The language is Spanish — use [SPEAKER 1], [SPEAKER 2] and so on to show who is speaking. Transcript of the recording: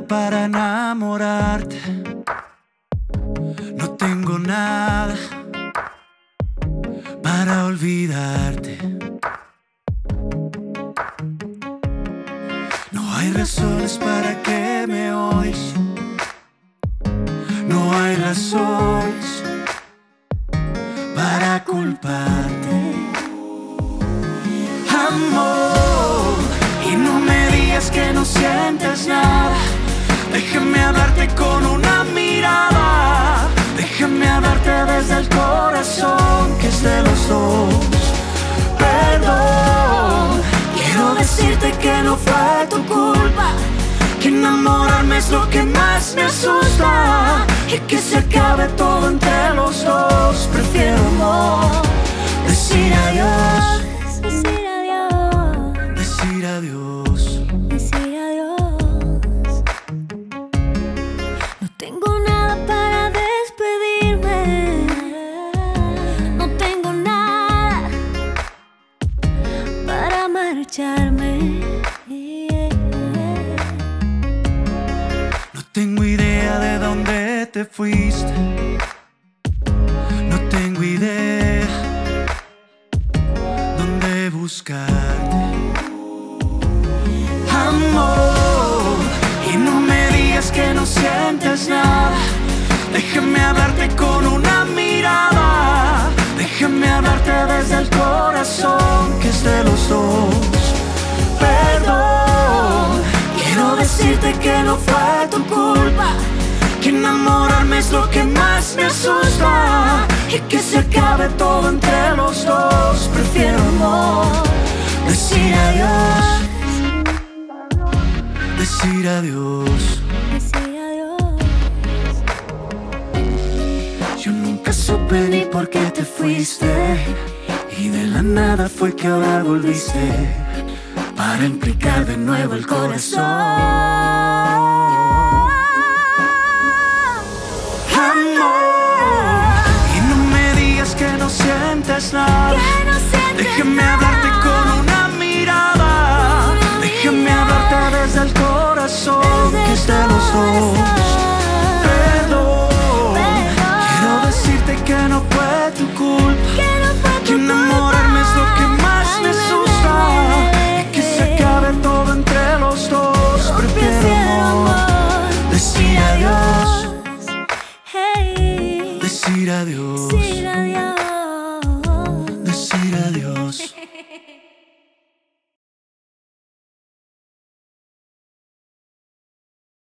[SPEAKER 1] para enamorarte, no tengo nada para olvidarte. No hay razones para que me odies, no hay razones para culparte. Amor, y no me digas que no sientes nada. Déjame hablarte con una mirada, déjame hablarte desde el corazón, que es de los dos. Perdón, quiero decirte que no fue tu culpa, que enamorarme es lo que más me asusta, y que se acabe todo entre los dos. Prefiero amor, decir adiós,
[SPEAKER 2] Decir adiós,
[SPEAKER 1] decir adiós.
[SPEAKER 2] decir adiós. No tengo nada para despedirme, no tengo nada para marcharme.
[SPEAKER 1] No tengo idea de dónde te fuiste, no tengo idea dónde buscarte. Amor, y no me digas que no sientes nada. Déjame hablarte con una mirada, déjame hablarte desde el corazón, que es de los dos. Perdón, quiero decirte que no fue tu culpa, que enamorarme es lo que más me asusta, y que se acabe todo entre los dos. Prefiero amor, decir adiós, decir adiós.
[SPEAKER 2] Decir adiós.
[SPEAKER 1] Yo nunca supe ni por qué te fuiste, y de la nada fue que ahora volviste, para implicar de nuevo el corazón. Amor, y no me digas que no sientes nada.
[SPEAKER 2] Que no sientes
[SPEAKER 1] Déjame
[SPEAKER 2] nada.
[SPEAKER 1] hablarte con una mirada, déjame hablarte desde el corazón, que es de los dos. Perdón, quiero decirte que no fue tu culpa, que enamorarme es lo que más me asusta, y que se acabe todo entre los dos. Prefiero amor, decir adiós,
[SPEAKER 2] Hey,
[SPEAKER 1] decir adiós,
[SPEAKER 2] decir adiós.
[SPEAKER 1] decir adiós.